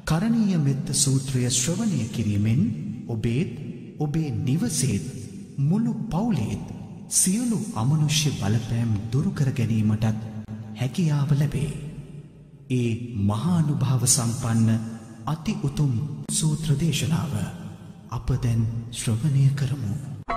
කරණීයමෙත්ත සූත්‍රය ශ්‍රවණය කිරීමෙන් ඔබේත් ඔබේ නිවසේත් මුළු පවුලේත් සියලු අමනුෂ්‍ය බලපෑම් දුරු කර ගැනීමටත් හැකියාව ලැබේ. ඒ මහානුභාව සම්පන්න අති උතුම් සූත්‍ර දේශනාව අප දැන් ශ්‍රවණය කරමු.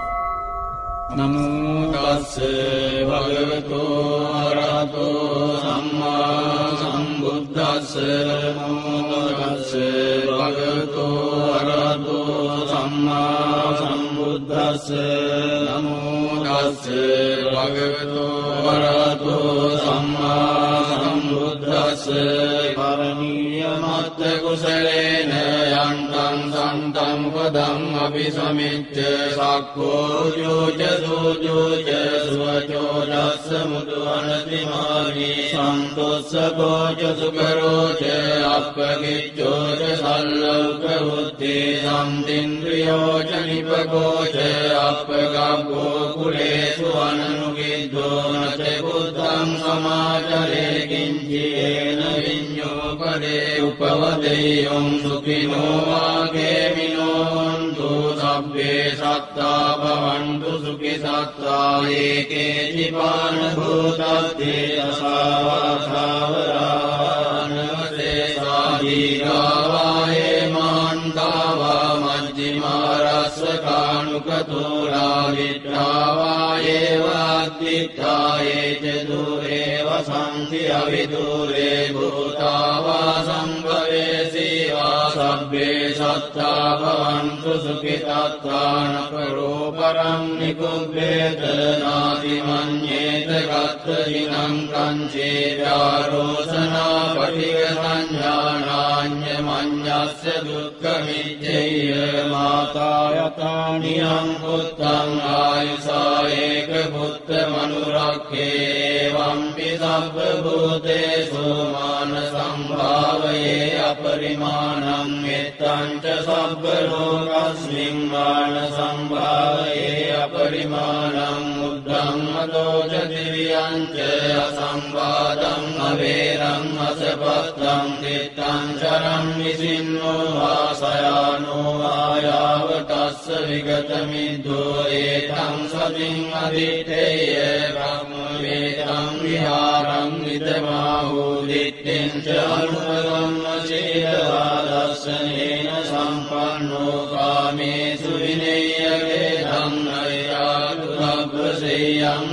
නමෝ තස්ස භගවතු අරහතෝ සම්මා සම්බුද්දස්ස නමෝ තස්ස භගවතු අරහතෝ සම්මා සම්බුද්දස්ස නමෝ තස්ස භගවතු අරහතෝ සම්මා සම්බුද්දස්ස කරණීයමත්ථ කුසලේන යන්තං සන්තං පදං අபிසමිච්ඡ සක්ඛෝ යෝච සෝජෝච සුවචෝ දස්ස මුදු අනතිමානි සන්තොස්සකෝච සුකරෝච අප්පකිච්ඡෝච සල්ලෞක උත්තේ සම්තින්ද්‍රියෝච නිපකෝච අප්පගබ්බෝ කුලේසු අනනුගිද්දෝ නච බුද්ධං සමාචරේ කිංචේන විඤ්ඤෝ පරේ උපවදෙය්‍යං සුඛිනෝ වාගේමිනෝ හන්තු සබ්බේ සත්තා භවන්තු සුඛි සත්තා ඒකේ ජීවාන භූතත්තේ අසාවාසවරානවසේ සාදීගාවායේ මාන්තාවා මජ්ජිමාරස්සකානුකතෝරා විට්ඨාවායේ වාද්දිත්තායේ ච දුරේ වසන්ති අවිදුරේ භූතාවා සම්භවේසීවා සබ්බේ සත්තා භවන්තු සුඛිතාත්තාන කරෝ පරං නිකුබ්බේත නාති මඤ්ඤේත ගත්ත දිනං කංචේ ව්‍යාරෝසනා පටිග සංඥානාඤ්ඤ මඤ්ඤස්ස දුක්ඛ මිච්ඡේය මාතා යතානියං පුත්තං ආයුසා ඒක පුත්ත මනුරක්ඛේ වම්පි සබ්බ භූතේසු මාන සම්භාවයේ අපරිමාණං මෙත්තං ච සබ්බ ලෝකස්මින් මාන සම්භාවයේ අපරිමාණං උද්ධං මදෝච දිව්‍යං ච අසම්බාධං අවේරං අසපත්තං තිත්තං චරං විසින්නෝ වාසයානෝ ආයාව තස්ස විගතමිද්දෝ ඒතං සතින් අදිත්තේය බ්‍රහ්ම වේදං විහාරං විදමාහෝ දිත්තෙන් ච අනුපගම්ම සීලවා දස්සනේන සම්පන්නෝ කාමේසු විනේයගේ ධම්මයාතු සබ්බසේයං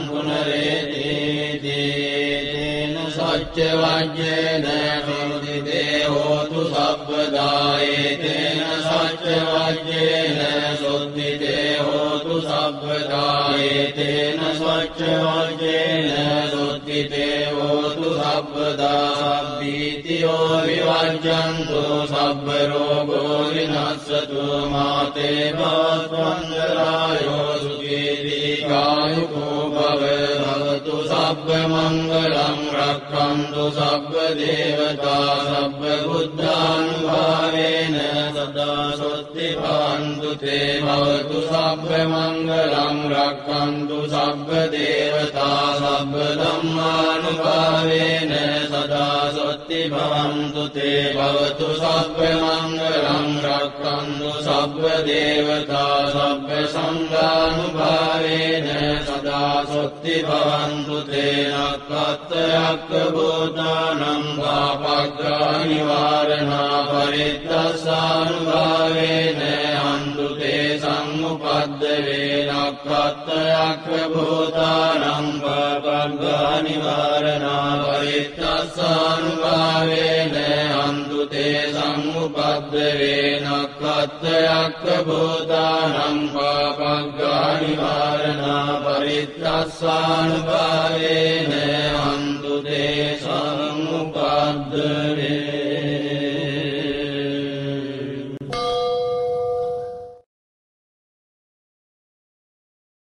පුනරේතේන සච්ච වජ්ජේන සෝදිතේ හෝතු සබ්බදායේතේන සච්ච වජ්ජේන සොද්දිතේ හෝතු සබ්බදායේතේන සච්ච වජ්ජේන සොද්දිතේ හෝතු සබ්බදා සබ්බීතියෝ විවජ්ජන්තු සබ්බ රෝගෝ විනස්සතු මාතේ භවත්වංගරායෝ සුඛී දීඝායුකෝ භවතු සබ්බ මංගලං රක්ඛන්තු සබ්බ දේවතා සබ්බ බුද්ධානුභාවේන සදා සොත්ති භවන්තු තේ භවතු සබ්බ මංගලං රක්ඛන්තු සබ්බ දේවතා සබ්බ ධම්මානුභාවේන සදා සොත්ති භවන්තු තේ භවතු සබ්බ මංගලං රක්ඛන්තු සබ්බ දේවතා සබ්බ සංඝානුභාවේන සදා සොත්ති භවන්තු තේ නක්ඛත්ථයක් භූතානං පාපග්ගා නිවාරණා පරිත්තස්සානුභාවේන හන්තු තේ සම්මුපද්ද වේනක්ඛත්ථයක් භූතානං පාපග්ගා නිවාරණා පරිත්තස්සානුභාවේන හන්තු තේ සම්මුපද්ද වේනක්ඛත්ථයක් භූතානං පාපග්ගා නිවාරණා පරිත්තස්සානුභාවේන හන්තු තේ සම්මුපද්ද වේ